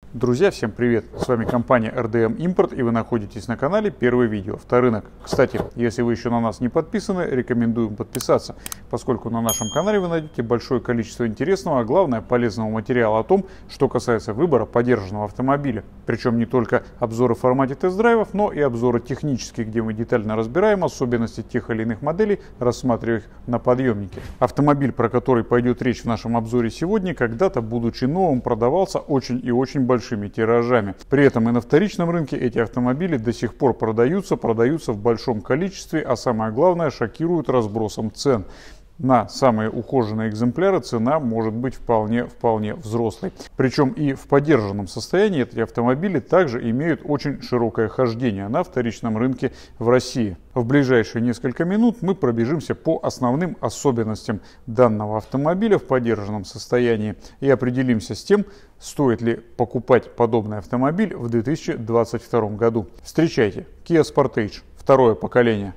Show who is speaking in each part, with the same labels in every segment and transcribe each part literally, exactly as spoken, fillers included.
Speaker 1: Друзья, всем привет! С вами компания эр дэ эм Import, и вы находитесь на канале Первый видео. Авторынок. Кстати, если вы еще на нас не подписаны, рекомендуем подписаться, поскольку на нашем канале вы найдете большое количество интересного, а главное полезного материала о том, что касается выбора подержанного автомобиля. Причем не только обзоры в формате тест-драйвов, но и обзоры технические, где мы детально разбираем особенности тех или иных моделей, рассматривая их на подъемнике. Автомобиль, про который пойдет речь в нашем обзоре сегодня, когда-то, будучи новым, продавался очень и очень большим большими тиражами. При этом и на вторичном рынке эти автомобили до сих пор продаются, продаются в большом количестве, а самое главное, шокируют разбросом цен. На самые ухоженные экземпляры цена может быть вполне, вполне взрослой. Причем и в подержанном состоянии эти автомобили также имеют очень широкое хождение на вторичном рынке в России. В ближайшие несколько минут мы пробежимся по основным особенностям данного автомобиля в подержанном состоянии и определимся с тем, стоит ли покупать подобный автомобиль в две тысячи двадцать втором году. Встречайте, Kia Sportage, второе поколение.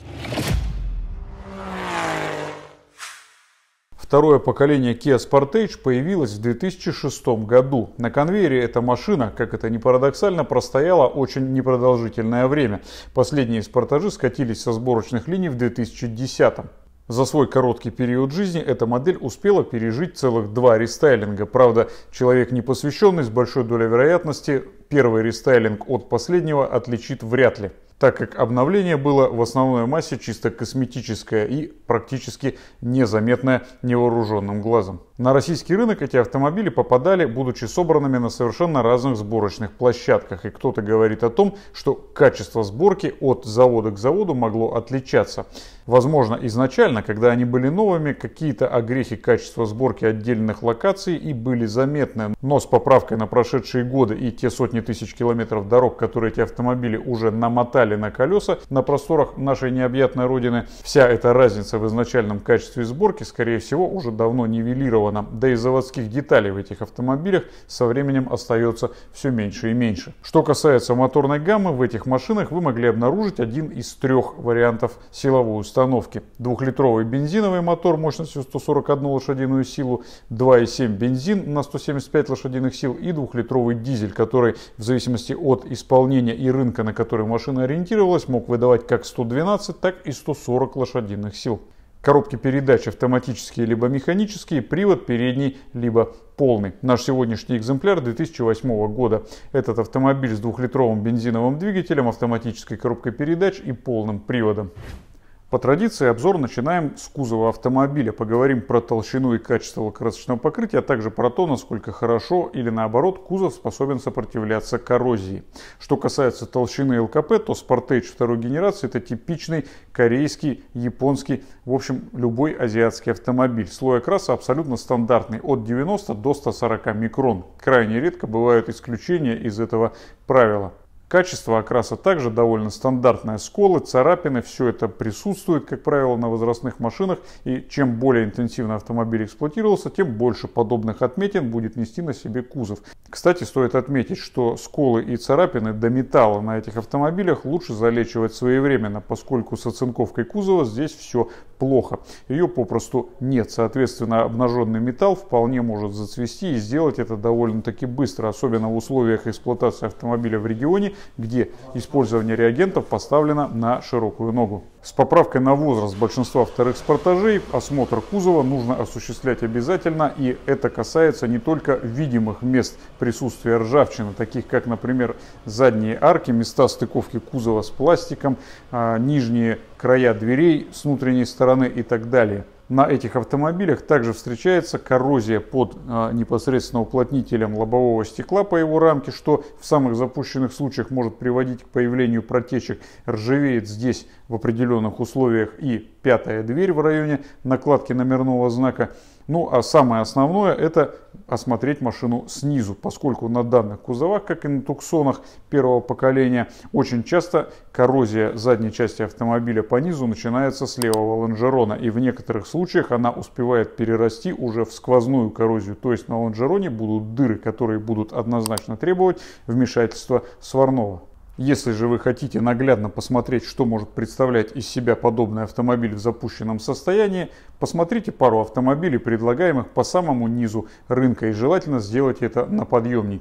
Speaker 1: Второе поколение Kia Sportage появилось в две тысячи шестом году. На конвейере эта машина, как это ни парадоксально, простояла очень непродолжительное время. Последние Sportage скатились со сборочных линий в две тысячи десятом. За свой короткий период жизни эта модель успела пережить целых два рестайлинга. Правда, человек непосвященный с большой долей вероятности первый рестайлинг от последнего отличит вряд ли, так как обновление было в основной массе чисто косметическое и практически незаметное невооруженным глазом. На российский рынок эти автомобили попадали, будучи собранными на совершенно разных сборочных площадках. И кто-то говорит о том, что качество сборки от завода к заводу могло отличаться. Возможно, изначально, когда они были новыми, какие-то огрехи качества сборки отдельных локаций и были заметны. Но с поправкой на прошедшие годы и те сотни тысяч километров дорог, которые эти автомобили уже намотали на колеса на просторах нашей необъятной родины, вся эта разница в изначальном качестве сборки, скорее всего, уже давно нивелирована. Да и заводских деталей в этих автомобилях со временем остается все меньше и меньше. Что касается моторной гаммы, в этих машинах вы могли обнаружить один из трех вариантов силовой установки. Двухлитровый бензиновый мотор мощностью сто сорок одну лошадиную силу, два и семь бензин на сто семьдесят пять лошадиных сил и двухлитровый дизель, который в зависимости от исполнения и рынка, на который машина ориентировалась, мог выдавать как сто двенадцать, так и сто сорок лошадиных сил. Коробки передач автоматические либо механические, привод передний либо полный. Наш сегодняшний экземпляр две тысячи восьмого года. Этот автомобиль с двухлитровым бензиновым двигателем, автоматической коробкой передач и полным приводом. По традиции обзор начинаем с кузова автомобиля. Поговорим про толщину и качество лакокрасочного покрытия, а также про то, насколько хорошо или наоборот кузов способен сопротивляться коррозии. Что касается толщины эл ка пэ, то Sportage второй генерации это типичный корейский, японский, в общем любой азиатский автомобиль. Слой окраса абсолютно стандартный, от девяноста до ста сорока микрон. Крайне редко бывают исключения из этого правила. Качество окраса также довольно стандартное. Сколы, царапины, все это присутствует, как правило, на возрастных машинах. И чем более интенсивно автомобиль эксплуатировался, тем больше подобных отметин будет нести на себе кузов. Кстати, стоит отметить, что сколы и царапины до металла на этих автомобилях лучше залечивать своевременно, поскольку с оцинковкой кузова здесь все плохо. Ее попросту нет. Соответственно, обнаженный металл вполне может зацвести, и сделать это довольно-таки быстро, особенно в условиях эксплуатации автомобиля в регионе, где использование реагентов поставлено на широкую ногу. С поправкой на возраст большинства вторых спортажей осмотр кузова нужно осуществлять обязательно, и это касается не только видимых мест присутствия ржавчины, таких как, например, задние арки, места стыковки кузова с пластиком, нижние края дверей с внутренней стороны и так далее. На этих автомобилях также встречается коррозия под э, непосредственно уплотнителем лобового стекла по его рамке, что в самых запущенных случаях может приводить к появлению протечек. Ржавеет здесь в определенных условиях и пятая дверь в районе накладки номерного знака. Ну а самое основное это осмотреть машину снизу, поскольку на данных кузовах, как и на туксонах первого поколения, очень часто коррозия задней части автомобиля по низу начинается с левого лонжерона, и в некоторых случаях она успевает перерасти уже в сквозную коррозию, то есть на лонжероне будут дыры, которые будут однозначно требовать вмешательства сварного. Если же вы хотите наглядно посмотреть, что может представлять из себя подобный автомобиль в запущенном состоянии, посмотрите пару автомобилей, предлагаемых по самому низу рынка, и желательно сделать это на подъемнике.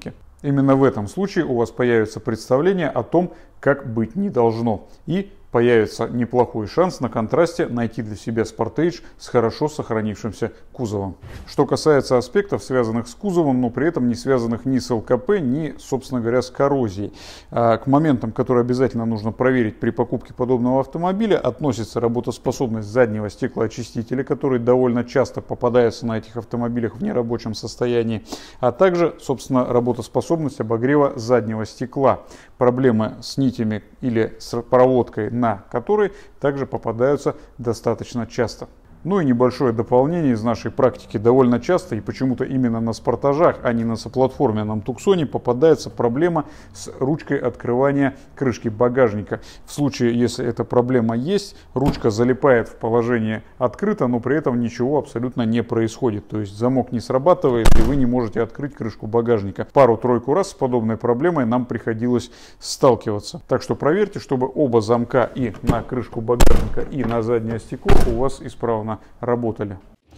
Speaker 1: Именно в этом случае у вас появится представление о том, как быть не должно. И появится неплохой шанс на контрасте найти для себя Sportage с хорошо сохранившимся кузовом. Что касается аспектов, связанных с кузовом, но при этом не связанных ни с ЛКП, ни, собственно говоря, с коррозией. А к моментам, которые обязательно нужно проверить при покупке подобного автомобиля, относится работоспособность заднего стеклоочистителя, который довольно часто попадается на этих автомобилях в нерабочем состоянии, а также, собственно, работоспособность обогрева заднего стекла. Проблемы с нитями или с проводкой, на которой также попадаются достаточно часто. Ну и небольшое дополнение из нашей практики. Довольно часто и почему-то именно на Спартажах, а не на соплатформенном Туксоне попадается проблема с ручкой открывания крышки багажника. В случае, если эта проблема есть, ручка залипает в положение открыто, но при этом ничего абсолютно не происходит. То есть замок не срабатывает, и вы не можете открыть крышку багажника. Пару-тройку раз с подобной проблемой нам приходилось сталкиваться. Так что проверьте, чтобы оба замка и на крышку багажника, и на заднее стекло у вас исправно работали.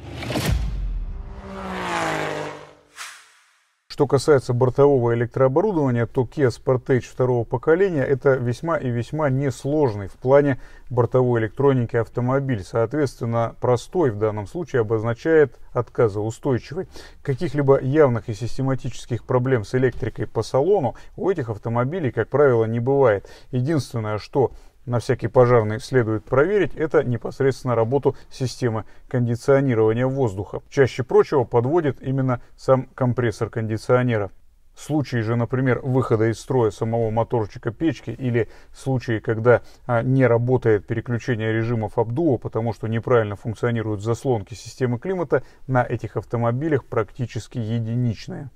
Speaker 1: Что касается бортового электрооборудования, то Kia Sportage второго поколения это весьма и весьма несложный в плане бортовой электроники автомобиль. Соответственно, простой в данном случае обозначает отказоустойчивый. Каких-либо явных и систематических проблем с электрикой по салону у этих автомобилей, как правило, не бывает. Единственное, что на всякий пожарный следует проверить, это непосредственно работу системы кондиционирования воздуха. Чаще прочего подводит именно сам компрессор кондиционера. В случае же, например, выхода из строя самого моторчика печки или в случае, когда а, не работает переключение режимов обдува, потому что неправильно функционируют заслонки системы климата, на этих автомобилях практически единичные.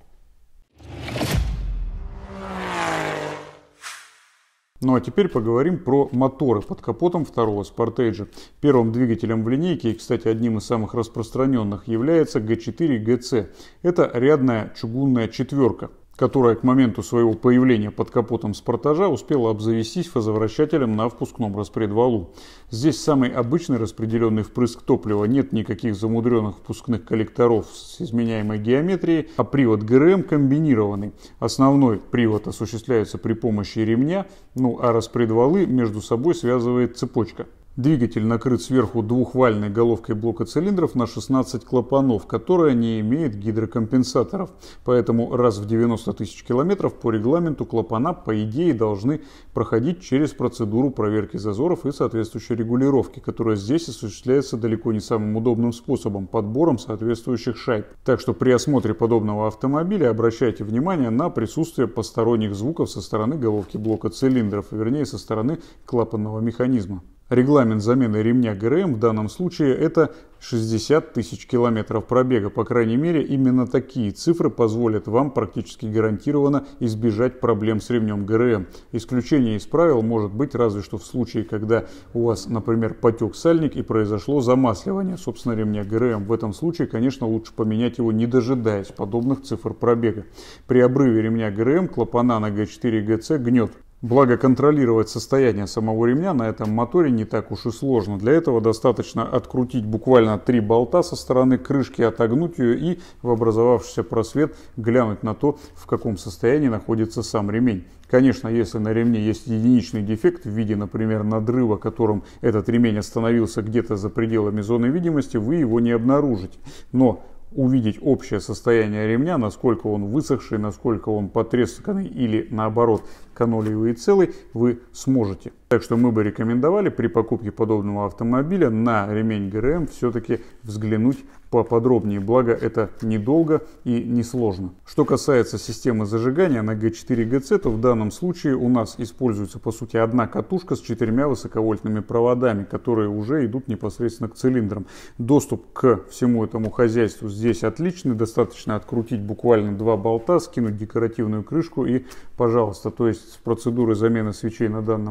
Speaker 1: Ну а теперь поговорим про моторы под капотом второго Sportage. Первым двигателем в линейке, и, кстати, одним из самых распространенных, является джи четыре джи си. Это рядная чугунная четверка, которая к моменту своего появления под капотом Спартажа успела обзавестись фазовращателем на впускном распредвалу. Здесь самый обычный распределенный впрыск топлива, нет никаких замудренных впускных коллекторов с изменяемой геометрией, а привод ГРМ комбинированный. Основной привод осуществляется при помощи ремня, ну а распредвалы между собой связывает цепочка. Двигатель накрыт сверху двухвальной головкой блока цилиндров на шестнадцать клапанов, которая не имеет гидрокомпенсаторов. Поэтому раз в девяносто тысяч километров по регламенту клапана, по идее, должны проходить через процедуру проверки зазоров и соответствующей регулировки, которая здесь осуществляется далеко не самым удобным способом – подбором соответствующих шайб. Так что при осмотре подобного автомобиля обращайте внимание на присутствие посторонних звуков со стороны головки блока цилиндров, вернее со стороны клапанного механизма. Регламент замены ремня ГРМ в данном случае это шестьдесят тысяч километров пробега. По крайней мере, именно такие цифры позволят вам практически гарантированно избежать проблем с ремнем ГРМ. Исключение из правил может быть разве что в случае, когда у вас, например, потек сальник и произошло замасливание, собственно, ремня ГРМ. В этом случае, конечно, лучше поменять его, не дожидаясь подобных цифр пробега. При обрыве ремня ГРМ клапана на джи четыре джи си гнет. Благо, контролировать состояние самого ремня на этом моторе не так уж и сложно. Для этого достаточно открутить буквально три болта со стороны крышки, отогнуть ее и в образовавшийся просвет глянуть на то, в каком состоянии находится сам ремень. Конечно, если на ремне есть единичный дефект в виде, например, надрыва, которым этот ремень остановился где-то за пределами зоны видимости, вы его не обнаружите. Но увидеть общее состояние ремня, насколько он высохший, насколько он потресканный или наоборот канолиевый и целый, вы сможете. Так что мы бы рекомендовали при покупке подобного автомобиля на ремень ГРМ все-таки взглянуть поподробнее, благо это недолго и несложно. Что касается системы зажигания на джи четыре джи си, то в данном случае у нас используется по сути одна катушка с четырьмя высоковольтными проводами, которые уже идут непосредственно к цилиндрам. Доступ к всему этому хозяйству здесь отличный, достаточно открутить буквально два болта, скинуть декоративную крышку и пожалуйста. То есть с процедурой замены свечей на данном моторе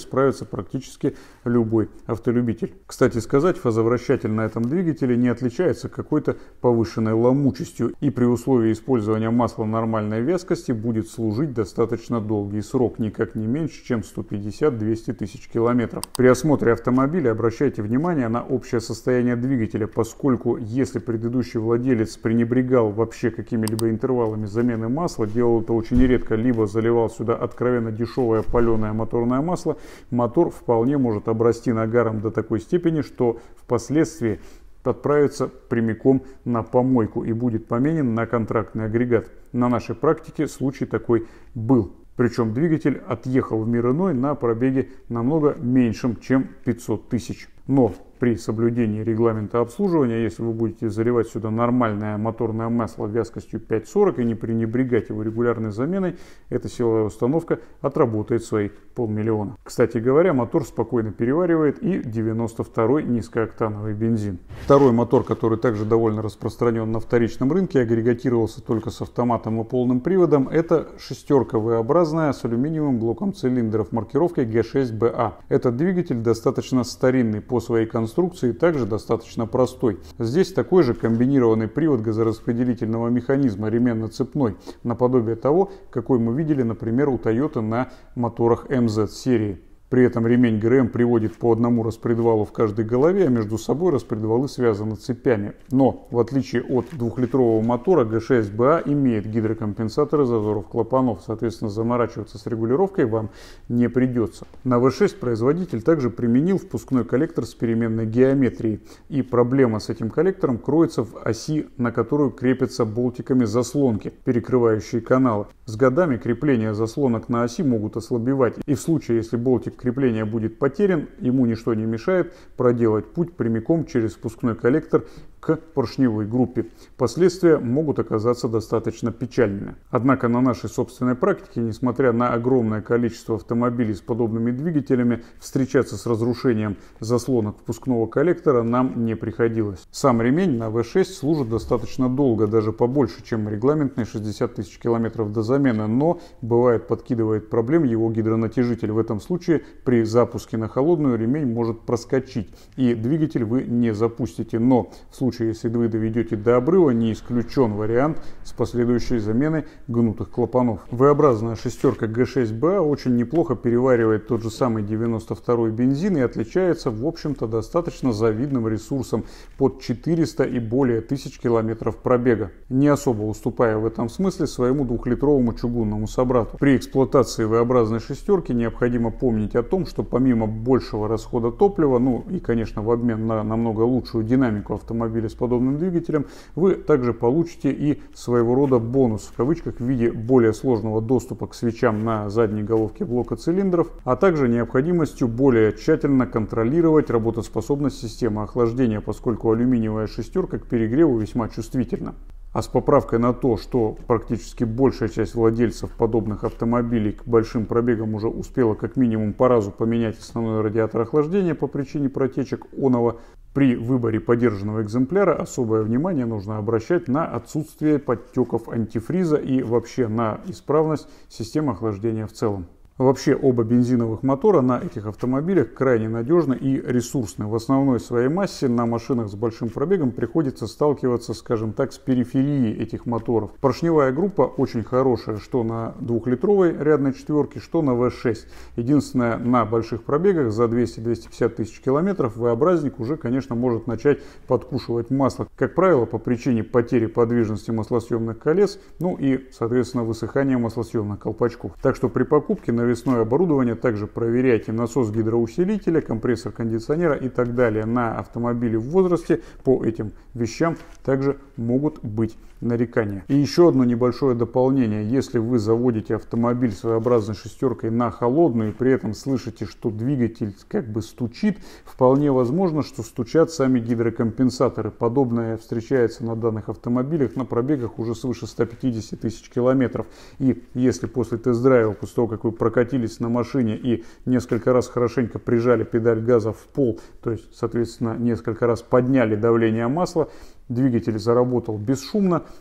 Speaker 1: справится практически любой автолюбитель. Кстати сказать, фазовращатель на этом двигателе не отличается какой-то повышенной ломучестью и при условии использования масла нормальной вязкости будет служить достаточно долгий срок, никак не меньше, чем сто пятьдесят — двести тысяч километров. При осмотре автомобиля обращайте внимание на общее состояние двигателя, поскольку если предыдущий владелец пренебрегал вообще какими-либо интервалами замены масла, делал это очень редко, либо заливал сюда откровенно дешевое паленое моторное масло, мотор вполне может обрасти нагаром до такой степени, что впоследствии отправится прямиком на помойку и будет поменен на контрактный агрегат. На нашей практике случай такой был. Причем двигатель отъехал в мир иной на пробеге намного меньшем, чем пятьсот тысяч. Но при соблюдении регламента обслуживания, если вы будете заливать сюда нормальное моторное масло вязкостью пять сорок и не пренебрегать его регулярной заменой, эта силовая установка отработает свои полмиллиона. Кстати говоря, мотор спокойно переваривает и девяносто второй низкооктановый бензин. Второй мотор, который также довольно распространен на вторичном рынке, агрегатировался только с автоматом и полным приводом, это шестерка V-образная с алюминиевым блоком цилиндров маркировкой Г шесть Б А. Этот двигатель достаточно старинный по своей конструкции, также достаточно простой. Здесь такой же комбинированный привод газораспределительного механизма ременно-цепной, наподобие того, какой мы видели, например, у Toyota на моторах эм зет серии. При этом ремень Г Р М приводит по одному распредвалу в каждой голове, а между собой распредвалы связаны цепями. Но, в отличие от двухлитрового мотора, Г шесть Б А имеет гидрокомпенсаторы зазоров клапанов. Соответственно, заморачиваться с регулировкой вам не придется. На В шесть производитель также применил впускной коллектор с переменной геометрией. И проблема с этим коллектором кроется в оси, на которую крепятся болтиками заслонки, перекрывающие каналы. С годами крепления заслонок на оси могут ослабевать. И в случае, если болтик крепления будет потерян, ему ничто не мешает проделать путь прямиком через впускной коллектор к поршневой группе. Последствия могут оказаться достаточно печальными. Однако на нашей собственной практике, несмотря на огромное количество автомобилей с подобными двигателями, встречаться с разрушением заслонок впускного коллектора нам не приходилось. Сам ремень на В шесть служит достаточно долго, даже побольше, чем регламентные шестьдесят тысяч километров до замены, но бывает подкидывает проблем его гидронатяжитель. В этом случае при запуске на холодную ремень может проскочить и двигатель вы не запустите, но в случае, если вы доведете до обрыва, не исключен вариант с последующей заменой гнутых клапанов. V-образная шестерка Г шесть Б А очень неплохо переваривает тот же самый девяносто второй бензин и отличается, в общем-то, достаточно завидным ресурсом под четыреста и более тысяч километров пробега, не особо уступая в этом смысле своему двухлитровому чугунному собрату. При эксплуатации V-образной шестерки необходимо помнить о том, что помимо большего расхода топлива, ну и, конечно, в обмен на намного лучшую динамику автомобиля с подобным двигателем, вы также получите и своего рода бонус в кавычках в виде более сложного доступа к свечам на задней головке блока цилиндров, а также необходимостью более тщательно контролировать работоспособность системы охлаждения, поскольку алюминиевая шестерка к перегреву весьма чувствительна. А с поправкой на то, что практически большая часть владельцев подобных автомобилей к большим пробегам уже успела как минимум по разу поменять основной радиатор охлаждения по причине протечек оного, при выборе подержанного экземпляра особое внимание нужно обращать на отсутствие подтеков антифриза и вообще на исправность системы охлаждения в целом. Вообще оба бензиновых мотора на этих автомобилях крайне надежны и ресурсны. В основной своей массе на машинах с большим пробегом приходится сталкиваться, скажем так, с периферией этих моторов. Поршневая группа очень хорошая, что на двухлитровой рядной четверке, что на В шесть. Единственное, на больших пробегах за двести — двести пятьдесят тысяч километров V-образник уже, конечно, может начать подкушивать масло. Как правило, по причине потери подвижности маслосъемных колец, ну и, соответственно, высыхания маслосъемных колпачков. Так что при покупке на навесное оборудование также проверяйте насос гидроусилителя, компрессор кондиционера и так далее. На автомобиле в возрасте по этим вещам также могут быть нарекания. И еще одно небольшое дополнение. Если вы заводите автомобиль своеобразной шестеркой на холодную и при этом слышите, что двигатель как бы стучит, вполне возможно, что стучат сами гидрокомпенсаторы. Подобное встречается на данных автомобилях на пробегах уже свыше ста пятидесяти тысяч километров. И если после тест-драйва, после того, как вы прокатились на машине и несколько раз хорошенько прижали педаль газа в пол, то есть, соответственно, несколько раз подняли давление масла, двигатель заработал бесшумно,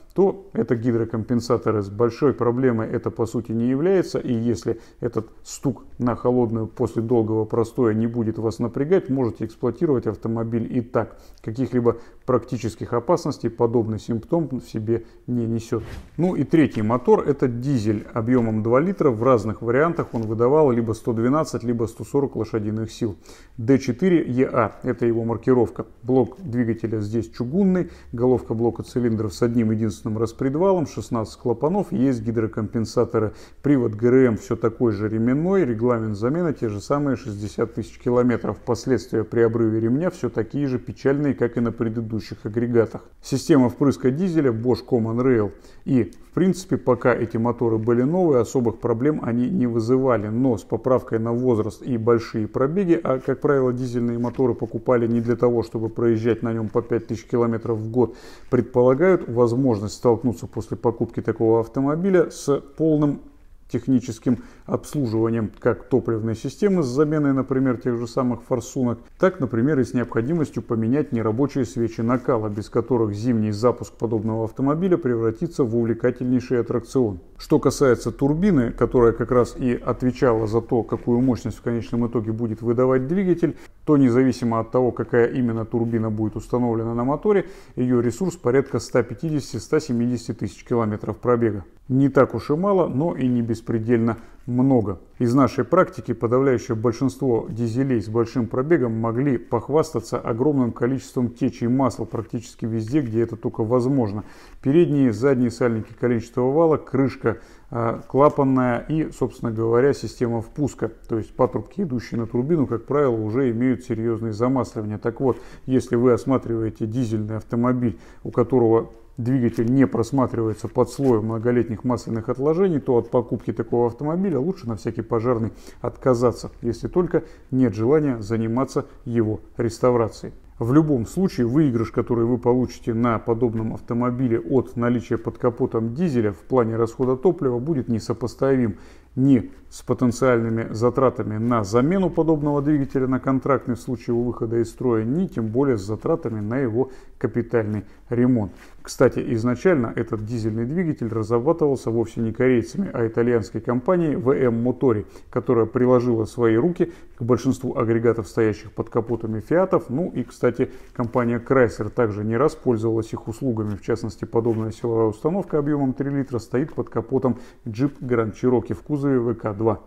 Speaker 1: то это гидрокомпенсаторы. С большой проблемой это по сути не является. И если этот стук на холодную после долгого простоя не будет вас напрягать, можете эксплуатировать автомобиль и так. Каких-либо практических опасностей подобный симптом в себе не несет. Ну и третий мотор — это дизель объемом два литра. В разных вариантах он выдавал либо сто двенадцать, либо сто сорок лошадиных сил. дэ четыре е а — это его маркировка. Блок двигателя здесь чугунный, головка блока цилиндров с одним единственным распредвалом, шестнадцать клапанов, есть гидрокомпенсаторы. Привод гэ эр эм все такой же ременной, регламент замены те же самые шестьдесят тысяч километров. Последствия при обрыве ремня все такие же печальные, как и на предыдущих агрегатах. Система впрыска дизеля Bosch Common Rail. И в принципе, пока эти моторы были новые, особых проблем они не вызывали. Но с поправкой на возраст и большие пробеги, а как правило дизельные моторы покупали не для того, чтобы проезжать на нем по пять тысяч километров в год, предполагают возможность столкнуться после покупки такого автомобиля с полным техническим обслуживанием как топливной системы с заменой, например, тех же самых форсунок, так, например, и с необходимостью поменять нерабочие свечи накала, без которых зимний запуск подобного автомобиля превратится в увлекательнейший аттракцион. Что касается турбины, которая как раз и отвечала за то, какую мощность в конечном итоге будет выдавать двигатель, то независимо от того, какая именно турбина будет установлена на моторе, ее ресурс порядка ста пятидесяти — ста семидесяти тысяч километров пробега. Не так уж и мало, но и не беспредельно много. Из нашей практики подавляющее большинство дизелей с большим пробегом могли похвастаться огромным количеством течей масла практически везде, где это только возможно. Передние, задние сальники коленчатого вала, крышка э, клапанная и, собственно говоря, система впуска. То есть патрубки, идущие на турбину, как правило, уже имеют серьезные замасливания. Так вот, если вы осматриваете дизельный автомобиль, у которого двигатель не просматривается под слоем многолетних масляных отложений, то от покупки такого автомобиля лучше на всякий пожарный отказаться, если только нет желания заниматься его реставрацией. В любом случае, выигрыш, который вы получите на подобном автомобиле от наличия под капотом дизеля в плане расхода топлива, будет несопоставим ни с потенциальными затратами на замену подобного двигателя на контрактный в случае его выхода из строя, ни тем более с затратами на его капитальный ремонт. Кстати, изначально этот дизельный двигатель разрабатывался вовсе не корейцами, а итальянской компанией вэ эм Motori, которая приложила свои руки к большинству агрегатов, стоящих под капотами Фиатов. Ну и, кстати, компания Chrysler также не раз пользовалась их услугами. В частности, подобная силовая установка объемом три литра стоит под капотом Jeep Grand Cherokee в кузове вэ ка два.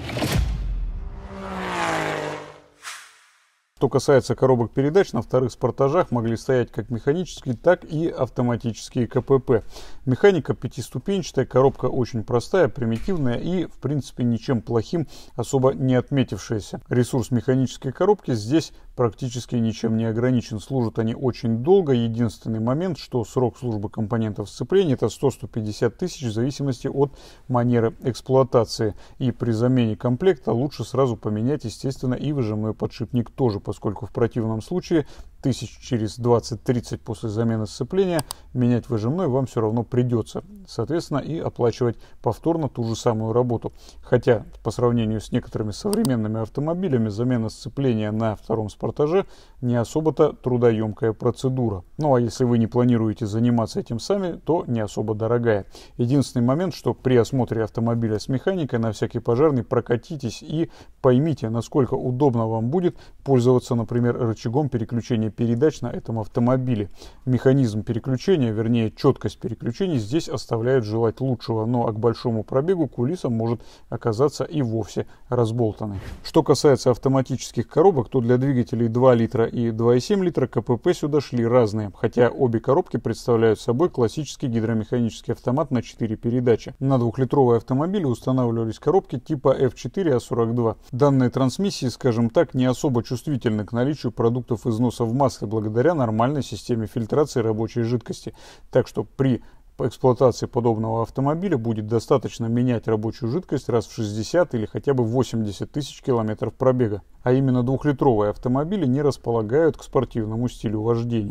Speaker 1: Что касается коробок передач, на вторых спортажах могли стоять как механические, так и автоматические ка пэ пэ. Механика пятиступенчатая, коробка очень простая, примитивная и, в принципе, ничем плохим особо не отметившаяся. Ресурс механической коробки здесь практически ничем не ограничен. Служат они очень долго. Единственный момент, что срок службы компонентов сцепления это сто — сто пятьдесят тысяч в зависимости от манеры эксплуатации. И при замене комплекта лучше сразу поменять, естественно, и выжимной подшипник тоже, поскольку в противном случае тысяч через двадцать-тридцать после замены сцепления менять выжимной вам все равно придется. Соответственно, и оплачивать повторно ту же самую работу. Хотя по сравнению с некоторыми современными автомобилями замена сцепления на втором спортаже не особо-то трудоемкая процедура. Ну а если вы не планируете заниматься этим сами, то не особо дорогая. Единственный момент, что при осмотре автомобиля с механикой на всякий пожарный прокатитесь и поймите, насколько удобно вам будет пользоваться, например, рычагом переключения передач на этом автомобиле. Механизм переключения, вернее четкость переключений здесь оставляет желать лучшего, но а к большому пробегу кулиса может оказаться и вовсе разболтанной. Что касается автоматических коробок, то для двигателей два литра и два и семь литра ка пэ пэ сюда шли разные, хотя обе коробки представляют собой классический гидромеханический автомат на четыре передачи. На двухлитровые автомобили устанавливались коробки типа эф четыре а сорок два. Данные трансмиссии, скажем так, не особо чувствительны к наличию продуктов износа в масле благодаря нормальной системе фильтрации рабочей жидкости. Так что при эксплуатации подобного автомобиля будет достаточно менять рабочую жидкость раз в шестьдесят или хотя бы восемьдесят тысяч километров пробега. А именно двухлитровые автомобили не располагают к спортивному стилю вождения.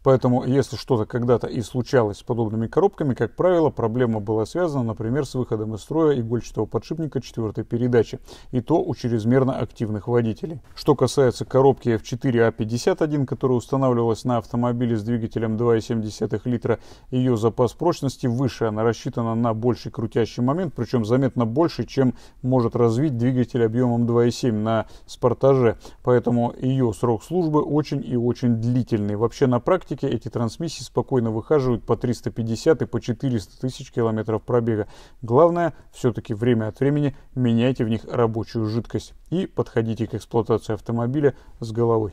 Speaker 1: Поэтому, если что-то когда-то и случалось с подобными коробками, как правило, проблема была связана, например, с выходом из строя игольчатого подшипника четвертой передачи, и то у чрезмерно активных водителей. Что касается коробки эф четыре а пятьдесят один, которая устанавливалась на автомобиле с двигателем два и семь десятых литра, ее запас прочности выше, она рассчитана на больший крутящий момент, причем заметно больше, чем может развить двигатель объемом два и семь на Спартаже, поэтому ее срок службы очень и очень длительный. Вообще на практике эти трансмиссии спокойно выхаживают по триста пятьдесят и по четыреста тысяч километров пробега. Главное, все-таки время от времени меняйте в них рабочую жидкость и подходите к эксплуатации автомобиля с головой.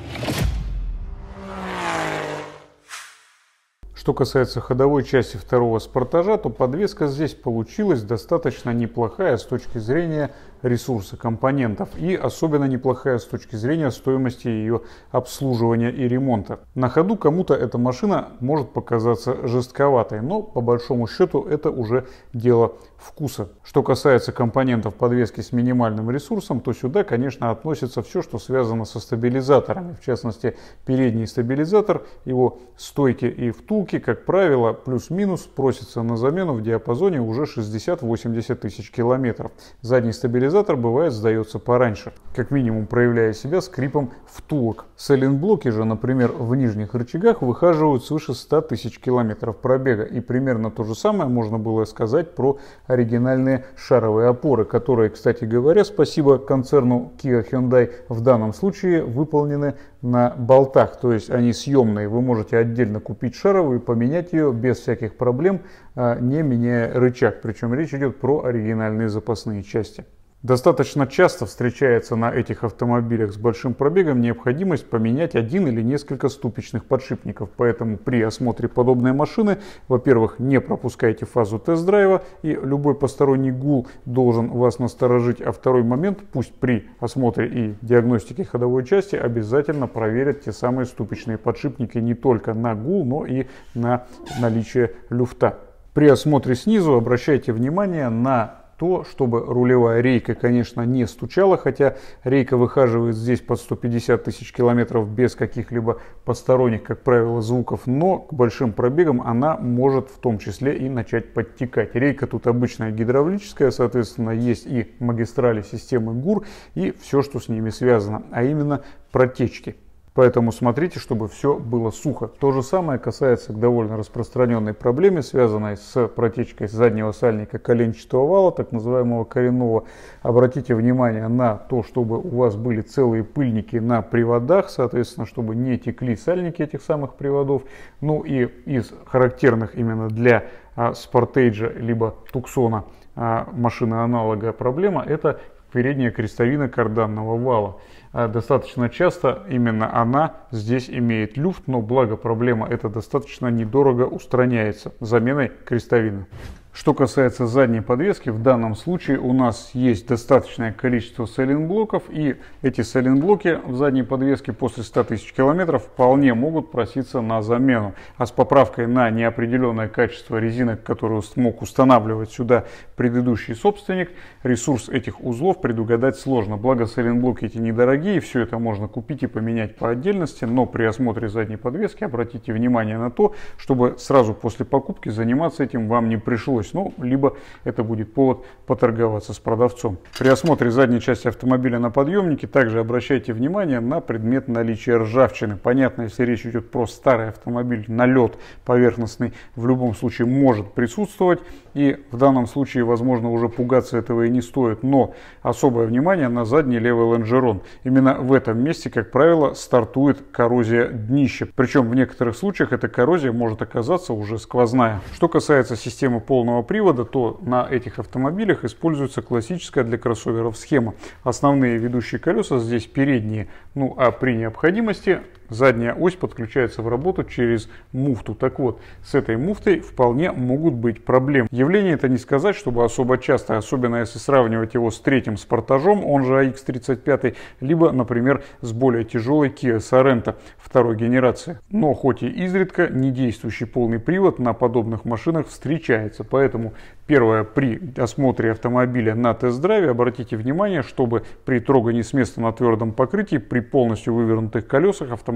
Speaker 1: Что касается ходовой части второго Спартажа, то подвеска здесь получилась достаточно неплохая с точки зрения ресурса компонентов и особенно неплохая с точки зрения стоимости ее обслуживания и ремонта. На ходу кому-то эта машина может показаться жестковатой, но по большому счету это уже дело вкуса. Что касается компонентов подвески с минимальным ресурсом, то сюда, конечно, относится все, что связано со стабилизаторами. В частности, передний стабилизатор, его стойки и втулки, как правило, плюс-минус просятся на замену в диапазоне уже шестьдесят-восемьдесят тысяч километров. Задний стабилизатор бывает сдается пораньше, как минимум проявляя себя скрипом втулок. Сайлентблоки же, например, в нижних рычагах выхаживают свыше ста тысяч километров пробега. И примерно то же самое можно было сказать про оригинальные шаровые опоры, которые, кстати говоря, спасибо концерну Kia Hyundai, в данном случае выполнены на болтах, то есть они съемные. Вы можете отдельно купить шаровую и поменять ее без всяких проблем, не меняя рычаг. Причем речь идет про оригинальные запасные части. Достаточно часто встречается на этих автомобилях с большим пробегом необходимость поменять один или несколько ступичных подшипников. Поэтому при осмотре подобной машины, во-первых, не пропускайте фазу тест-драйва, и любой посторонний гул должен вас насторожить. А второй момент, пусть при осмотре и диагностике ходовой части обязательно проверят те самые ступичные подшипники не только на гул, но и на наличие люфта. При осмотре снизу обращайте внимание на то, чтобы рулевая рейка, конечно, не стучала, хотя рейка выхаживает здесь под сто пятьдесят тысяч километров без каких-либо посторонних, как правило, звуков, но к большим пробегам она может в том числе и начать подтекать. Рейка тут обычная гидравлическая, соответственно, есть и магистрали системы ГУР, и все, что с ними связано, а именно протечки. Поэтому смотрите, чтобы все было сухо. То же самое касается к довольно распространенной проблеме, связанной с протечкой заднего сальника коленчатого вала, так называемого коренного. Обратите внимание на то, чтобы у вас были целые пыльники на приводах, соответственно, чтобы не текли сальники этих самых приводов. Ну и из характерных именно для Спортейджа либо Туксона машины аналога проблема — это передняя крестовина карданного вала. Достаточно часто именно она здесь имеет люфт, но благо проблема эта достаточно недорого устраняется заменой крестовины. Что касается задней подвески, в данном случае у нас есть достаточное количество сайлентблоков, и эти сайлентблоки в задней подвеске после ста тысяч километров вполне могут проситься на замену. А с поправкой на неопределенное качество резинок, которую смог устанавливать сюда предыдущий собственник, ресурс этих узлов предугадать сложно. Благо сайлентблоки эти недорогие, все это можно купить и поменять по отдельности, но при осмотре задней подвески обратите внимание на то, чтобы сразу после покупки заниматься этим вам не пришлось. Ну, либо это будет повод поторговаться с продавцом. При осмотре задней части автомобиля на подъемнике также обращайте внимание на предмет наличия ржавчины. Понятно, если речь идет про старый автомобиль, налет поверхностный в любом случае может присутствовать, и в данном случае, возможно, уже пугаться этого и не стоит, но особое внимание на задний левый лонжерон. Именно в этом месте, как правило, стартует коррозия днища. Причем в некоторых случаях эта коррозия может оказаться уже сквозная. Что касается системы полного привода, то на этих автомобилях используется классическая для кроссоверов схема. Основные ведущие колеса здесь передние, ну а при необходимости задняя ось подключается в работу через муфту. Так вот, с этой муфтой вполне могут быть проблемы. Явление это не сказать, чтобы особо часто, особенно если сравнивать его с третьим Спартажом, он же а икс тридцать пять, либо, например, с более тяжелой Kia Sorento второй генерации. Но хоть и изредка недействующий полный привод на подобных машинах встречается. Поэтому первое, при осмотре автомобиля на тест-драйве обратите внимание, чтобы при трогании с места на твердом покрытии, при полностью вывернутых колесах автомобиля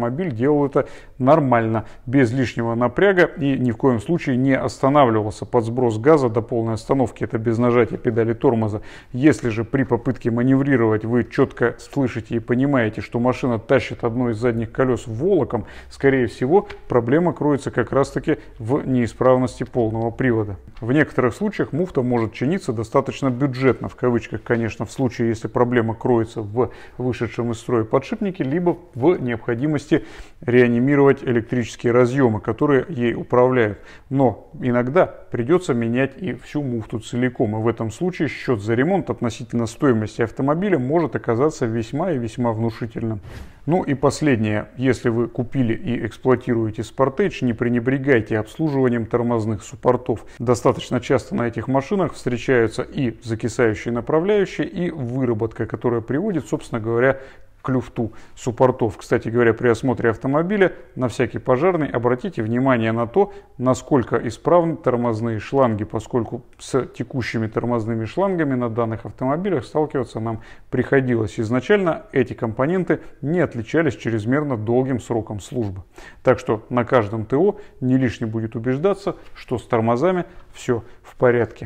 Speaker 1: автомобиль делал это нормально, без лишнего напряга и ни в коем случае не останавливался под сброс газа до полной остановки. Это без нажатия педали тормоза. Если же при попытке маневрировать вы четко слышите и понимаете, что машина тащит одно из задних колес волоком, скорее всего, проблема кроется как раз-таки в неисправности полного привода. В некоторых случаях муфта может чиниться достаточно бюджетно, в кавычках, конечно, в случае, если проблема кроется в вышедшем из строя подшипнике, либо в необходимости реанимировать электрические разъемы, которые ей управляют. Но иногда придется менять и всю муфту целиком, и в этом случае счет за ремонт относительно стоимости автомобиля может оказаться весьма и весьма внушительным. Ну и последнее, если вы купили и эксплуатируете Sportage, не пренебрегайте обслуживанием тормозных суппортов. Достаточно часто на этих машинах встречаются и закисающие направляющие, и выработка, которая приводит, собственно говоря, к люфту суппортов. Кстати говоря, при осмотре автомобиля на всякий пожарный обратите внимание на то, насколько исправны тормозные шланги, поскольку с текущими тормозными шлангами на данных автомобилях сталкиваться нам приходилось. Изначально эти компоненты не отличались чрезмерно долгим сроком службы. Так что на каждом ТО не лишне будет убеждаться, что с тормозами все в порядке.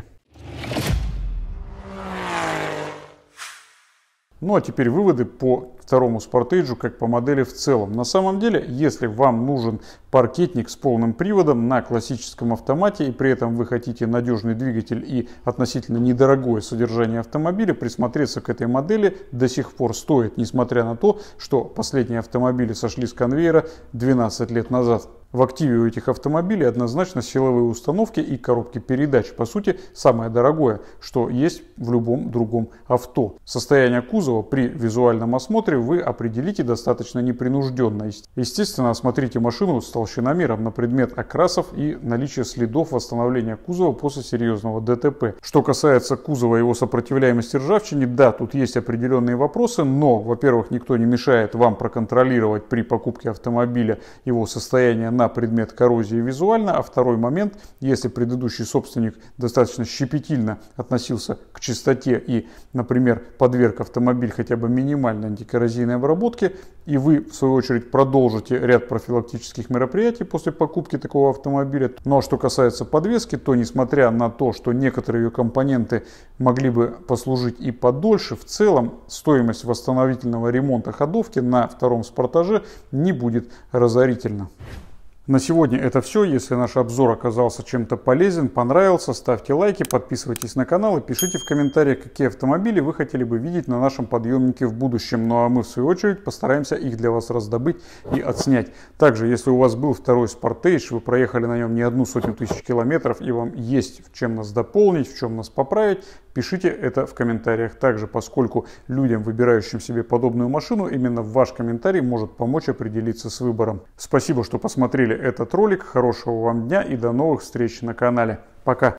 Speaker 1: Ну а теперь выводы по второму Sportage как по модели в целом. На самом деле, если вам нужен паркетник с полным приводом на классическом автомате и при этом вы хотите надежный двигатель и относительно недорогое содержание автомобиля, присмотреться к этой модели до сих пор стоит, несмотря на то, что последние автомобили сошли с конвейера двенадцать лет назад. В активе у этих автомобилей однозначно силовые установки и коробки передач. По сути, самое дорогое, что есть в любом другом авто. Состояние кузова при визуальном осмотре вы определите достаточно непринужденно. Естественно, осмотрите машину с толщиномером на предмет окрасов и наличия следов восстановления кузова после серьезного ДТП. Что касается кузова и его сопротивляемости ржавчине, да, тут есть определенные вопросы, но, во-первых, никто не мешает вам проконтролировать при покупке автомобиля его состояние на предмет коррозии визуально, а второй момент, если предыдущий собственник достаточно щепетильно относился к чистоте и, например, подверг автомобиль хотя бы минимальной антикоррозийной обработке, и вы, в свою очередь, продолжите ряд профилактических мероприятий после покупки такого автомобиля. Ну а что касается подвески, то несмотря на то, что некоторые ее компоненты могли бы послужить и подольше, в целом стоимость восстановительного ремонта ходовки на втором Sportage не будет разорительна. На сегодня это все. Если наш обзор оказался чем-то полезен, понравился, ставьте лайки, подписывайтесь на канал и пишите в комментариях, какие автомобили вы хотели бы видеть на нашем подъемнике в будущем. Ну а мы в свою очередь постараемся их для вас раздобыть и отснять. Также, если у вас был второй Sportage, вы проехали на нем не одну сотню тысяч километров и вам есть в чем нас дополнить, в чем нас поправить, пишите это в комментариях также, поскольку людям, выбирающим себе подобную машину, именно ваш комментарий может помочь определиться с выбором. Спасибо, что посмотрели этот ролик, хорошего вам дня и до новых встреч на канале. Пока!